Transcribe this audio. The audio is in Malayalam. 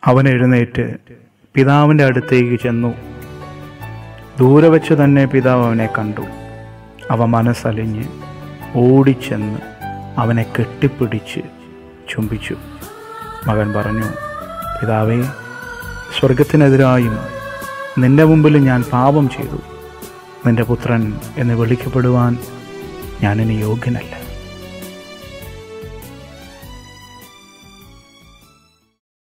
അവൻ എഴുന്നേറ്റ് പിതാവിൻ്റെ അടുത്തേക്ക് ചെന്നു. ദൂരെ വച്ച് തന്നെ പിതാവ് അവനെ കണ്ടു. അവ മനസ്സലിഞ്ഞ് ഓടിച്ചെന്ന് അവനെ കെട്ടിപ്പിടിച്ച് ചുംബിച്ചു. മകൻ പറഞ്ഞു, പിതാവേ, സ്വർഗത്തിനെതിരായും നിന്റെ മുമ്പിൽ ഞാൻ പാപം ചെയ്തു. നിന്റെ പുത്രൻ എന്ന് വിളിക്കപ്പെടുവാൻ ഞാനിനി യോഗ്യനല്ല.